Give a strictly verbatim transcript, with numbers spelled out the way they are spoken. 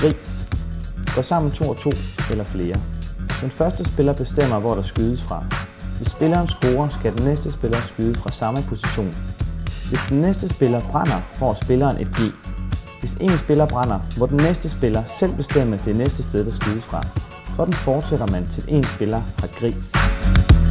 Gris. Gå sammen to og to eller flere. Den første spiller bestemmer, hvor der skydes fra. Hvis spilleren scorer, skal den næste spiller skyde fra samme position. Hvis den næste spiller brænder, får spilleren et G. Hvis en spiller brænder, må den næste spiller selv bestemme det næste sted, der skydes fra. Sådan fortsætter man til en spiller har gris.